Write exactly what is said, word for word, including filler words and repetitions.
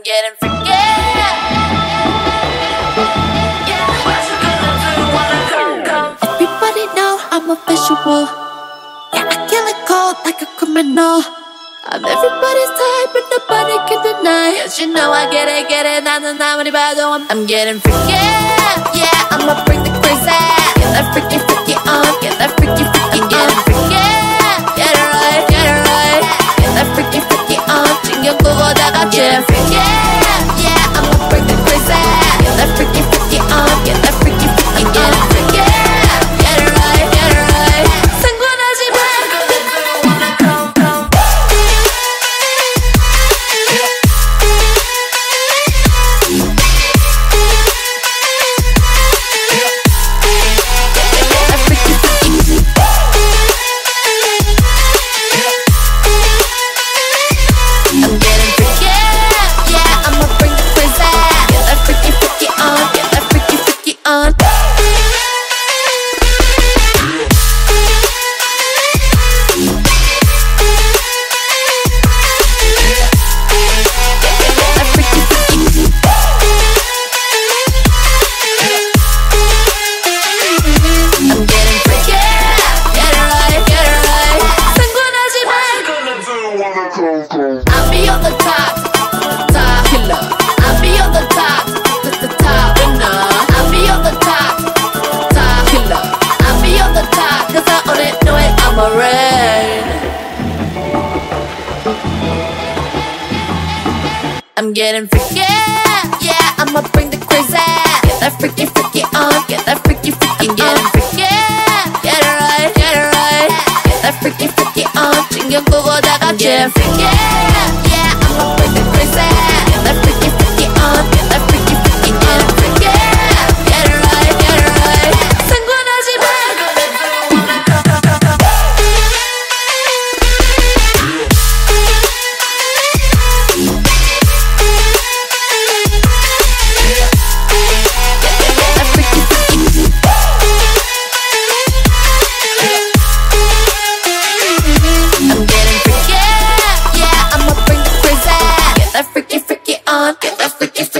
getting freaky. Everybody know I'm a visual. Yeah, I kill it cold like a criminal. I'm everybody's type, but nobody can deny. Cause you know I get it, get it, 나는 아무리 봐도 I'm, I'm getting freaky. Yeah, I'ma bring the crazy. Get that freaky, freaky on. Get that freaky, freaky on. I'm getting freaky. Get it right, get it right. Get that freaky, freaky on. 신경 끄고 다 같이 getting freaky. Yeah, I'ma bring the crazy. Get that freaky, freaky on. Get that freaky, freaky on. I'm getting freaky. Get it right, get it right. 상관하지 마. I'll be on the top, top killer. I'll be on the top, the top winner. I'll be on the top, top killer. I'll be on the top, cause I own it, know it, I'm a rain. I'm getting freaky, yeah, I'ma bring the crazy. Get that freaky, freaky on, get that freaky, freaky on. I'm getting freaky, get it right, get it right. Get that freaky, freaky on, 신경 끄고 다 같이 getting freaky. Yeah, I'ma bring the crazy. Get that freaky, freaky on, get that freaky, freaky on. Getting freaky, get it right, get it right. 상관하지 마. Get that freaky, freaky on, get that freaky,